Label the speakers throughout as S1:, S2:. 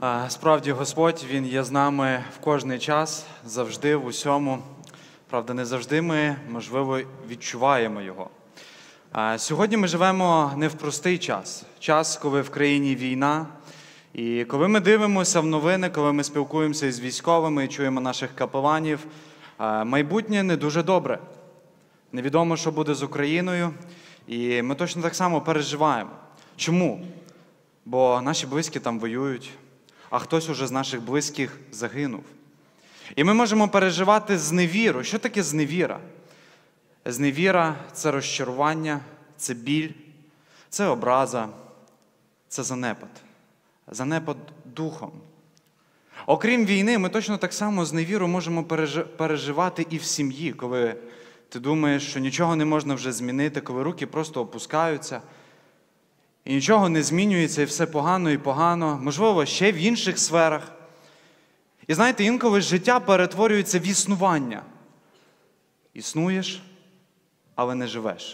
S1: Справді, Господь, Він є з нами в кожний час, завжди, в усьому. Правда, не завжди ми, можливо, відчуваємо Його. Сьогодні ми живемо не в простий час, коли в країні війна. І коли ми дивимося в новини, коли ми спілкуємося із військовими і чуємо наших капеланів, майбутнє не дуже добре. Невідомо, що буде з Україною, і ми точно так само переживаємо. Чому? Бо наші близькі там воюють, а хтось уже з наших близьких загинув. І ми можемо переживати зневіру. Що таке зневіра? Зневіра – це розчарування, це біль, це образа, це занепад. Занепад духом. Окрім війни, ми точно так само зневіру можемо переживати і в сім'ї, коли ти думаєш, що нічого не можна вже змінити, коли руки просто опускаються, і нічого не змінюється, і все погано і погано, можливо, ще в інших сферах. І знаєте, інколи життя перетворюється в існування. Існуєш, але не живеш.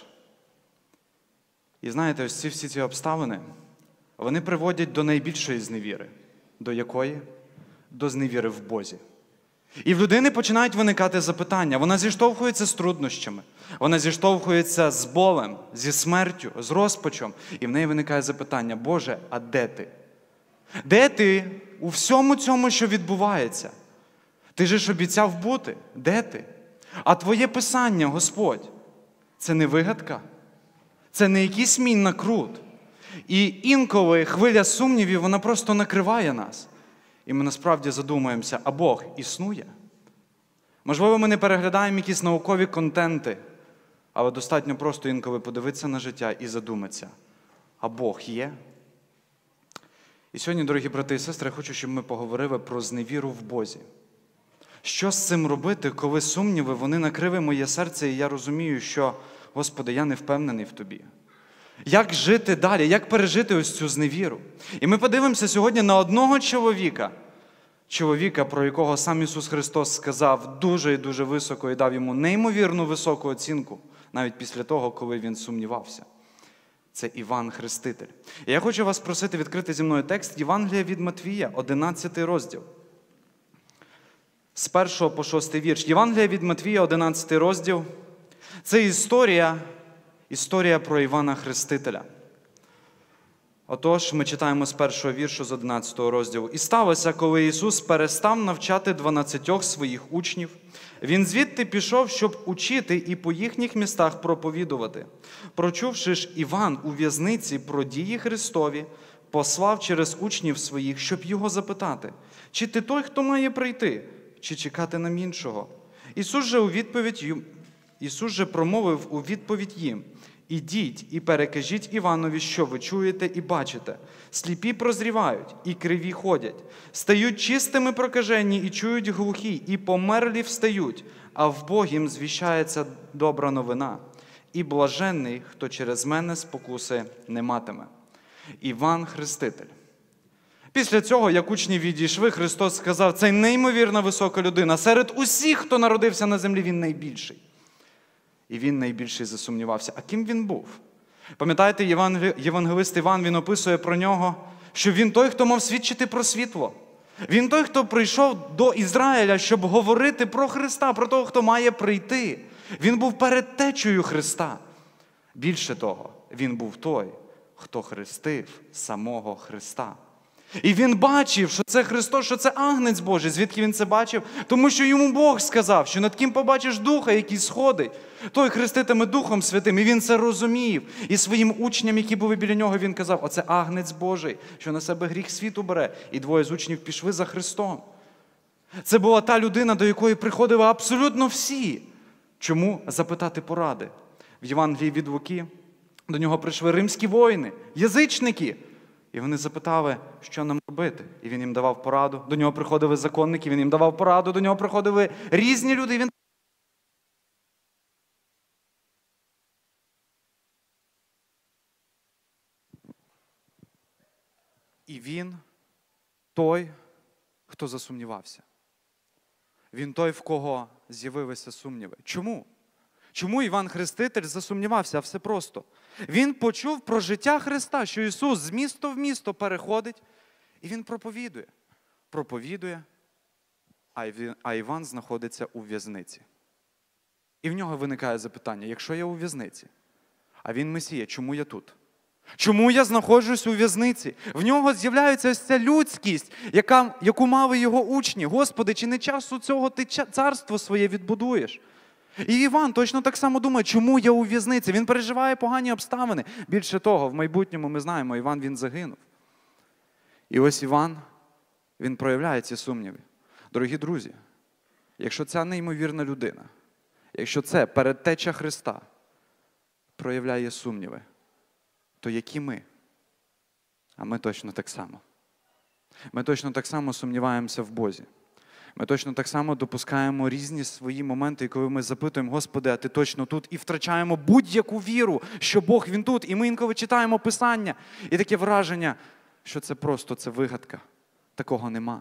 S1: І знаєте, ось всі ці обставини, вони приводять до найбільшої зневіри. До якої? До зневіри в Бозі. І в людини починають виникати запитання. Вона зіштовхується з труднощами. Вона зіштовхується з болем, зі смертю, з розпачем. І в неї виникає запитання: Боже, а де ти? Де ти у всьому цьому, що відбувається? Ти же ж обіцяв бути. Де ти? А твоє писання, Господь, це не вигадка? Це не якийсь мій накрут? І інколи хвиля сумнівів, вона просто накриває нас. І ми насправді задумаємося, а Бог існує? Можливо, ми не переглядаємо якісь наукові контенти, але достатньо просто інколи подивитися на життя і задуматися, а Бог є? І сьогодні, дорогі брати і сестри, я хочу, щоб ми поговорили про зневіру в Бозі. Що з цим робити, коли сумніви, вони накрили моє серце, і я розумію, що, Господи, я не впевнений в Тобі. Як жити далі? Як пережити ось цю зневіру? І ми подивимося сьогодні на одного чоловіка, про якого сам Ісус Христос сказав дуже і дуже високо і дав йому неймовірну високу оцінку, навіть після того, коли він сумнівався. Це Іван Хреститель. І я хочу вас просити відкрити зі мною текст Євангелія від Матвія, 11 розділ. З 1 по 6 вірш. Євангелія від Матвія, 11 розділ. Це історія про Івана Хрестителя. Отож, ми читаємо з 1 віршу, з 11 розділу. «І сталося, коли Ісус перестав навчати 12 своїх учнів, Він звідти пішов, щоб учити і по їхніх містах проповідувати. Прочувши ж, Іван у в'язниці про дії Христові, послав через учнів своїх, щоб його запитати, чи ти той, хто має прийти, чи чекати нам іншого? Ісус же промовив у відповідь їм: «Ідіть і перекажіть Іванові, що ви чуєте і бачите. Сліпі прозрівають, і криві ходять. Стають чистими прокажені, і чують глухі, і померлі встають, а в Богім звіщається добра новина. І блаженний, хто через мене спокуси не матиме». Іван Хреститель. Після цього, як учні відійшли, Христос сказав: «Це неймовірно висока людина. Серед усіх, хто народився на землі, він найбільший». І він найбільший засумнівався. А ким він був? Пам'ятаєте, євангелист Іван, він описує про нього, що він той, хто мав свідчити про світло. Він той, хто прийшов до Ізраїля, щоб говорити про Христа, про того, хто має прийти. Він був передтечею Христа. Більше того, він був той, хто хрестив самого Христа. І він бачив, що це Христос, що це Агнець Божий. Звідки він це бачив? Тому що йому Бог сказав, що над ким побачиш Духа, який сходить, той хреститиме Духом Святим. І він це розумів. І своїм учням, які були біля нього, він казав: оце Агнець Божий, що на себе гріх світу бере. І двоє з учнів пішли за Христом. Це була та людина, до якої приходили абсолютно всі. Чому? Запитати поради. В Євангелії від Луки до нього прийшли римські воїни, язичники. І вони запитали, що нам робити. І він їм давав пораду. До нього приходили законники, він їм давав пораду. До нього приходили різні люди. І він той, хто засумнівався. Він той, в кого з'явилися сумніви. Чому? Чому Іван Хреститель засумнівався? А все просто. Він почув про життя Христа, що Ісус з міста в місто переходить І він проповідує, а Іван знаходиться у в'язниці. І в нього виникає запитання, якщо я у в'язниці, а він Месія, чому я тут? Чому я знаходжусь у в'язниці? В нього з'являється ось ця людськість, яку мали його учні. Господи, чи не часу цього ти царство своє відбудуєш? І Іван точно так само думає, чому я у в'язниці? Він переживає погані обставини. Більше того, в майбутньому ми знаємо, Іван він загинув. І ось Іван, він проявляє ці сумніви. Дорогі друзі, якщо ця неймовірна людина, якщо це передтеча Христа проявляє сумніви, то які ми? А ми точно так само. Ми точно так само сумніваємося в Бозі. Ми точно так само допускаємо різні свої моменти, коли ми запитуємо, Господи, а ти точно тут? І втрачаємо будь-яку віру, що Бог, Він тут. І ми інколи читаємо Писання. І таке враження, що це просто, це вигадка. Такого нема.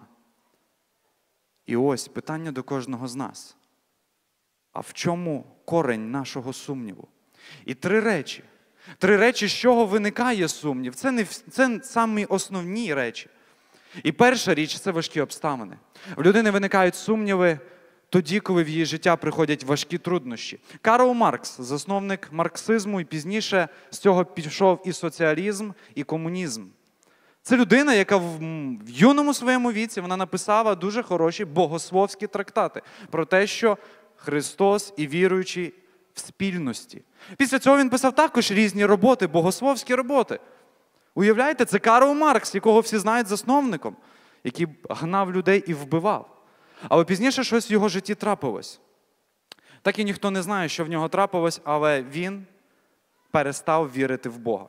S1: І ось питання до кожного з нас. А в чому корень нашого сумніву? І три речі, з чого виникає сумнів. Це самі основні речі. І перша річ – це важкі обставини. В людини виникають сумніви тоді, коли в її життя приходять важкі труднощі. Карл Маркс, засновник марксизму, і пізніше з цього пішов і соціалізм, і комунізм. Це людина, яка в юному своєму віці вона написала дуже хороші богословські трактати про те, що Христос і віруючі в спільності. Після цього він писав також різні роботи, богословські роботи. Уявляєте, це Карл Маркс, якого всі знають засновником, який гнав людей і вбивав. Але пізніше щось в його житті трапилось. Так і ніхто не знає, що в нього трапилось, але він перестав вірити в Бога.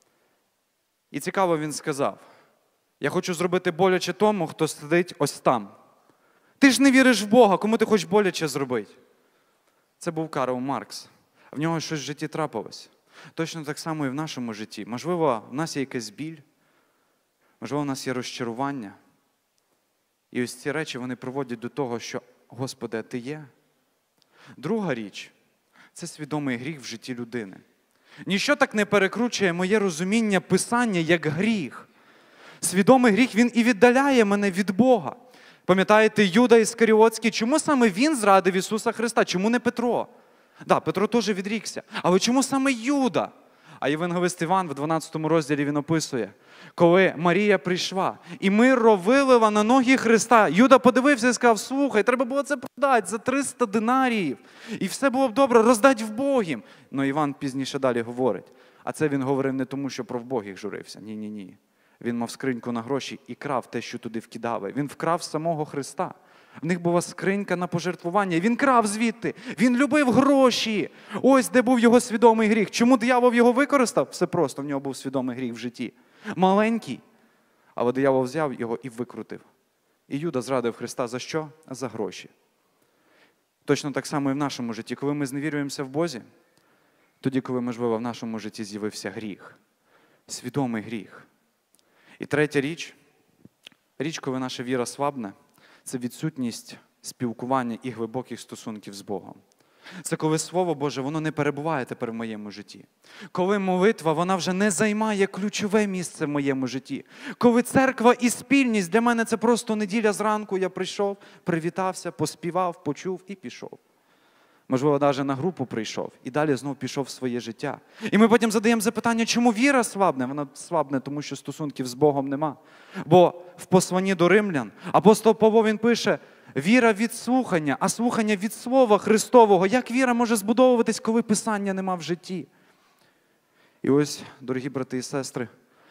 S1: І цікаво, він сказав, я хочу зробити боляче тому, хто сидить ось там. Ти ж не віриш в Бога, кому ти хочеш боляче зробити? Це був Карл Маркс. В нього щось в житті трапилось. Точно так само і в нашому житті. Можливо, в нас є якась біль, можливо, в нас є розчарування. І ось ці речі, вони приводять до того, що, Господи, а Ти є? Друга річ – це свідомий гріх в житті людини. Ніщо так не перекручує моє розуміння Писання, як гріх. Свідомий гріх, він і віддаляє мене від Бога. Пам'ятаєте, Юда Іскаріотський, чому саме він зрадив Ісуса Христа? Чому не Петро? Так, Петро теж відрікся. Але чому саме Юда? А євангелист Іван в 12 розділі він описує, коли Марія прийшла, і миро вилила на ноги Христа. Юда подивився і сказав, слухай, треба було це продати за 300 динаріїв. І все було б добре, роздать вбогім. Но Іван пізніше далі говорить. А це він говорив не тому, що про вбогих журився. Ні. Він мав скриньку на гроші і крав те, що туди вкидали. Він вкрав самого Христа. В них була скринька на пожертвування. Він крав звідти. Він любив гроші. Ось де був його свідомий гріх. Чому диявол його використав? Все просто, в нього був свідомий гріх в житті. Маленький. Але диявол взяв його і викрутив. І Юда зрадив Христа за що? За гроші. Точно так само і в нашому житті. Коли ми зневірюємося в Бозі, тоді, коли, можливо, в нашому житті з'явився гріх. Свідомий гріх. І третя річ, коли наша віра слабне, це відсутність спілкування і глибоких стосунків з Богом. Це коли Слово Боже, воно не перебуває тепер в моєму житті. Коли молитва, вона вже не займає ключове місце в моєму житті. Коли церква і спільність, для мене це просто неділя зранку, я прийшов, привітався, поспівав, почув і пішов. Можливо, навіть на групу прийшов і далі знов пішов в своє життя. І ми потім задаємо запитання, чому віра слабне? Вона слабне, тому що стосунків з Богом нема. Бо в посланні до Римлян апостол Павло, він пише, віра від слухання, а слухання від Слова Христового. Як віра може збудовуватись, коли Писання нема в житті? І ось, дорогі брати і сестри,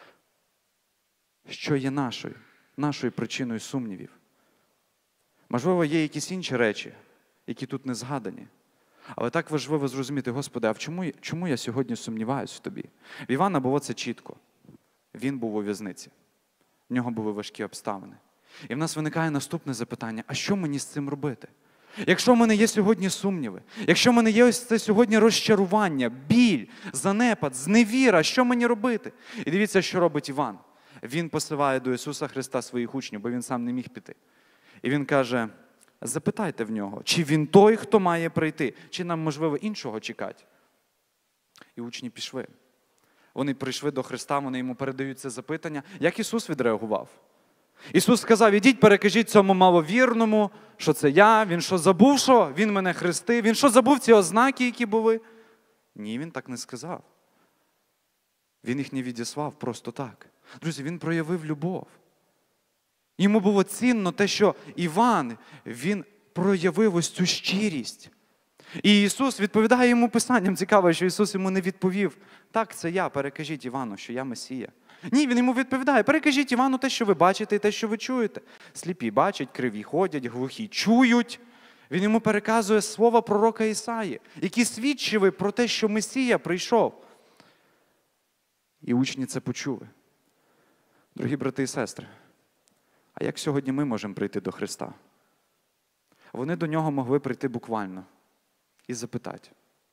S1: що є нашою причиною сумнівів? Можливо, є якісь інші речі, які тут не згадані. Але так важливо зрозуміти, Господи, а чому я сьогодні сумніваюсь в Тобі? В Івана було це чітко. Він був у в'язниці. В нього були важкі обставини. І в нас виникає наступне запитання, а що мені з цим робити? Якщо в мене є сьогодні сумніви, якщо в мене є ось це сьогодні розчарування, біль, занепад, зневіра, що мені робити? І дивіться, що робить Іван. Він посилає до Ісуса Христа своїх учнів, бо він сам не міг піти. І він каже, запитайте в нього, чи він той, хто має прийти, чи нам, можливо, іншого чекати. І учні пішли. Вони прийшли до Христа, вони йому передають це запитання. Як Ісус відреагував?
S2: Ісус сказав, ідіть, перекажіть цьому маловірному, що це я. Він що, забув, що Він мене хрестив? Він що, забув ці ознаки, які були? Ні, Він так не сказав. Він їх не відіслав просто так. Друзі, Він проявив любов. Йому було цінно те, що Іван, він проявив ось цю щирість. І Ісус відповідає йому Писанням. Цікаво, що Ісус йому не відповів, так, це я, перекажіть Івану, що я Месія. Ні, Він йому відповідає, перекажіть Івану те, що ви бачите і те, що ви чуєте. Сліпі бачать, криві ходять, глухі чують. Він йому переказує слова пророка Ісаї, які свідчили про те, що Месія прийшов. І учні це почули. Дорогі брати і сестри, а як сьогодні ми можемо прийти до Христа? Вони до Нього могли прийти буквально і запитати.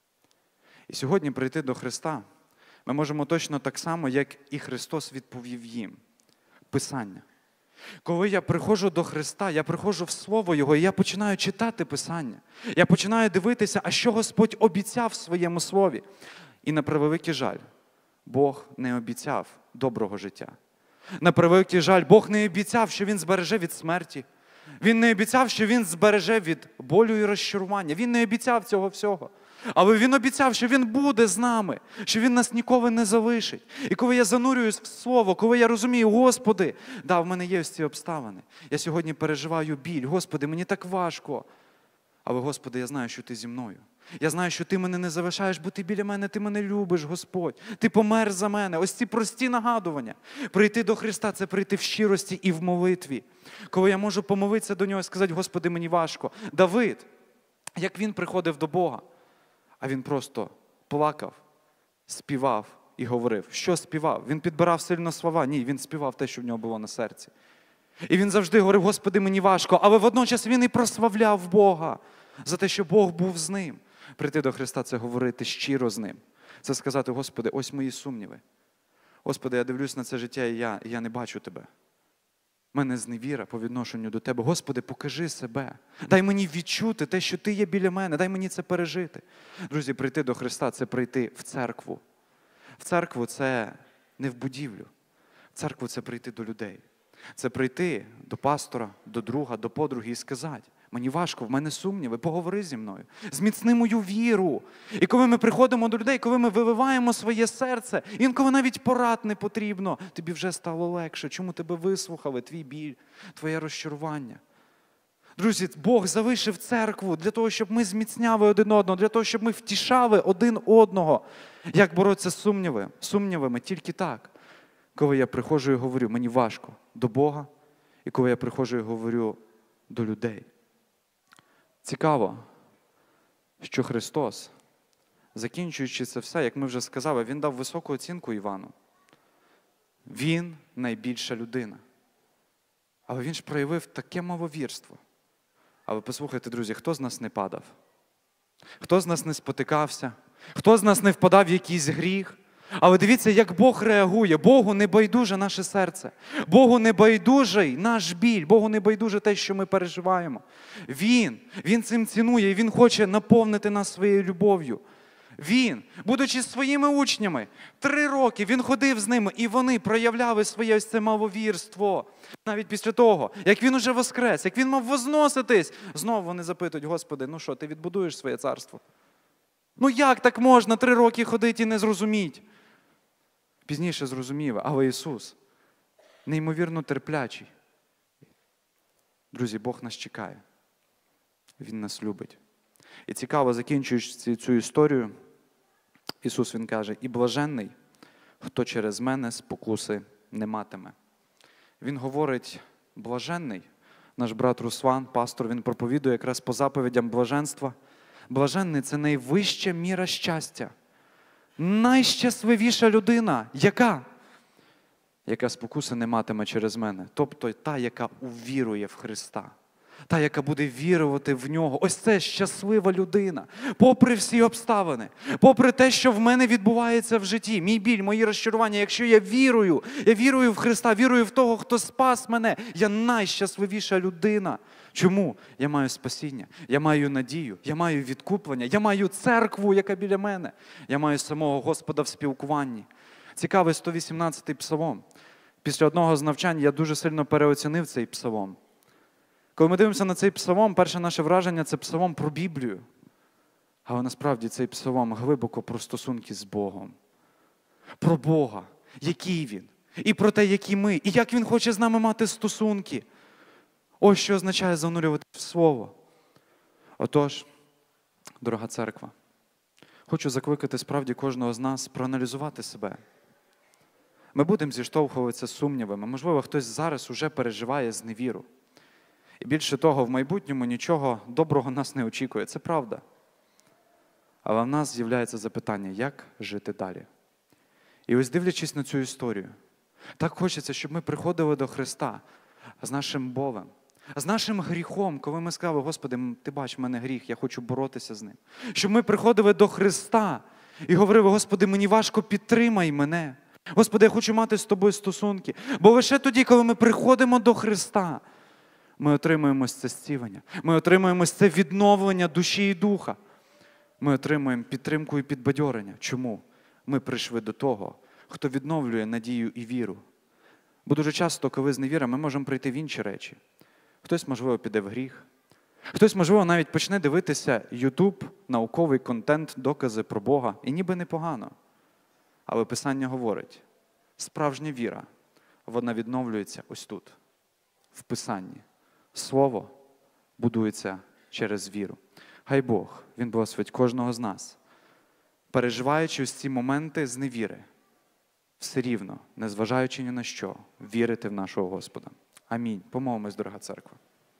S2: І сьогодні прийти до Христа ми можемо точно так само, як і Христос відповів їм. Писання. Коли я приходжу до Христа, я приходжу в Слово Його, і я починаю читати Писання. Я починаю дивитися, а що Господь обіцяв в своєму Слові. І на превеликий жаль, Бог не обіцяв доброго життя. На превеликий жаль, Бог не обіцяв, що Він збереже від смерті. Він не обіцяв, що Він збереже від болю і розчарування. Він не обіцяв цього всього. Але Він обіцяв, що Він буде з нами, що Він нас ніколи не залишить. І коли я занурююсь в Слово, коли я розумію, Господи, да, в мене є ось ці обставини. Я сьогодні переживаю біль. Господи, мені так важко. Але, Господи, я знаю, що Ти зі мною. Я знаю, що Ти мене не залишаєш, бо Ти біля мене, Ти мене любиш, Господь. Ти помер за мене. Ось ці прості нагадування. Прийти до Христа – це прийти в щирості і в молитві. Коли я можу помолитися до Нього і сказати, Господи, мені важко. Давид, як він приходив до Бога, а він просто плакав, співав і говорив. Що співав? Він підбирав сильно слова? Ні, він співав те, що в нього було на серці. І він завжди говорив, Господи, мені важко, але водночас він і прославляв Бога за те, що Бог був з ним. Прийти до Христа – це говорити щиро з Ним. Це сказати, Господи, ось мої сумніви. Господи, я дивлюсь на це життя, і я не бачу Тебе. У мене зневіра по відношенню до Тебе. Господи, покажи себе. Дай мені відчути те, що Ти є біля мене. Дай мені це пережити. Друзі, прийти до Христа – це прийти в церкву. В церкву – це не в будівлю. В церкву – це прийти до людей. Це прийти до пастора, до друга, до подруги і сказати, мені важко, в мене сумніви, поговори зі мною, зміцни мою віру. І коли ми приходимо до людей, коли ми виливаємо своє серце, інколи навіть порад не потрібно, тобі вже стало легше. Чому тебе вислухали, твій біль, твоє розчарування? Друзі, Бог залишив церкву для того, щоб ми зміцняли один одного, для того, щоб ми втішали один одного. Як боротися з сумнівами? Тільки так. Коли я приходжу і говорю, мені важко до Бога, і коли я приходжу і говорю до людей. Цікаво, що Христос, закінчуючи це все, як ми вже сказали, Він дав високу оцінку Івану. Він найбільша людина. Але Він ж проявив таке маловірство. Але послухайте, друзі, хто з нас не падав? Хто з нас не спотикався? Хто з нас не впадав в якийсь гріх? Але дивіться, як Бог реагує. Богу не байдуже наше серце. Богу не байдужий наш біль. Богу не байдуже те, що ми переживаємо. Він цим цінує і Він хоче наповнити нас своєю любов'ю. Він, будучи своїми учнями, 3 роки Він ходив з ними, і вони проявляли своє ось це маловірство. Навіть після того, як Він уже воскрес, як Він мав возноситись, знову вони запитують, Господи, ну що, Ти відбудуєш своє царство? Ну як так можна 3 роки ходити і не зрозуміти? Пізніше зрозумів, але Ісус неймовірно терплячий. Друзі, Бог нас чекає. Він нас любить. І цікаво, закінчуючи цю історію, Ісус, Він каже, і блаженний, хто через мене спокуси не матиме. Він говорить, блаженний, наш брат Руслан, пастор, він проповідує якраз по заповідям блаженства. Блаженний – це найвища міра щастя. Найщасливіша людина. Яка? Яка спокуси не матиме через мене. Тобто та, яка увірує в Христа. Та, яка буде вірувати в Нього. Ось це щаслива людина. Попри всі обставини. Попри те, що в мене відбувається в житті. Мій біль, мої розчарування. Якщо я вірую в Христа, вірую в того, хто спас мене. Я найщасливіша людина. Чому? Я маю спасіння, я маю надію, я маю відкуплення, я маю церкву, яка біля мене. Я маю самого Господа в спілкуванні. Цікавий 118-й псалом. Після одного з навчань я дуже сильно переоцінив цей псалом. Коли ми дивимося на цей псалом, перше наше враження – це псалом про Біблію. Але насправді цей псалом глибоко про стосунки з Богом. Про Бога, який Він. І про те, які ми. І як Він хоче з нами мати стосунки. Ось що означає занурювати в Слово. Отож, дорога церква, хочу закликати справді кожного з нас проаналізувати себе. Ми будемо зіштовхуватися з сумнівами. Можливо, хтось зараз уже переживає зневіру. І більше того, в майбутньому нічого доброго нас не очікує. Це правда. Але в нас з'являється запитання, як жити далі. І ось дивлячись на цю історію, так хочеться, щоб ми приходили до Христа з нашим болем, з нашим гріхом, коли ми сказали, Господи, Ти бачиш в мене гріх, я хочу боротися з ним. Щоб ми приходили до Христа і говорили, Господи, мені важко, підтримай мене. Господи, я хочу мати з Тобою стосунки. Бо лише тоді, коли ми приходимо до Христа, ми отримуємо це зцілення, ми отримуємо це відновлення душі і духа. Ми отримуємо підтримку і підбадьорення. Чому? Ми прийшли до того, хто відновлює надію і віру. Бо дуже часто, коли зневіра, ми можемо прийти в інші речі. Хтось, можливо, піде в гріх. Хтось, можливо, навіть почне дивитися YouTube, науковий контент, докази про Бога. І ніби непогано. Але Писання говорить, справжня віра, вона відновлюється ось тут, в Писанні. Слово будується через віру. Хай Бог, Він благословить кожного з нас, переживаючи ось ці моменти зневіри, все рівно, незважаючи ні на що, вірити в нашого Господа. Амінь. Помолимось, дорога церква.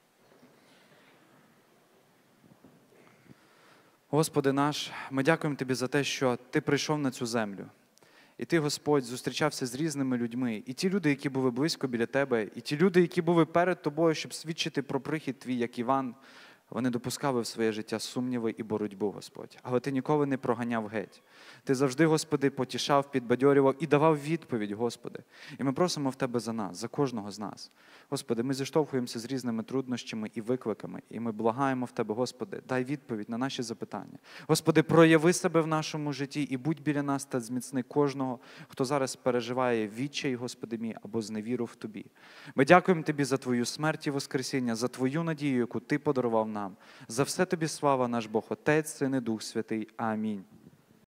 S2: Господи наш, ми дякуємо Тобі за те, що Ти прийшов на цю землю. І Ти, Господь, зустрічався з різними людьми. І ті люди, які були близько біля Тебе, і ті люди, які були перед Тобою, щоб свідчити про прихід Твій, як Іван, вони допускали в своє життя сумніви і боротьбу, Господь. Але Ти ніколи не проганяв геть. Ти завжди, Господи, потішав, підбадьорював і давав відповідь, Господи. І ми просимо в Тебе за нас, за кожного з нас. Господи, ми зіштовхуємося з різними труднощами і викликами, і ми благаємо в Тебе, Господи, дай відповідь на наші запитання. Господи, прояви себе в нашому житті і будь біля нас та зміцни кожного, хто зараз переживає відчай, Господи мій, або зневіру в Тобі. Ми дякуємо Тобі за Твою смерть і воскресіння, за Твою надію, яку Ти подарував нам. За все Тобі слава, наш Бог, Отець, Син і Дух Святий. Амінь.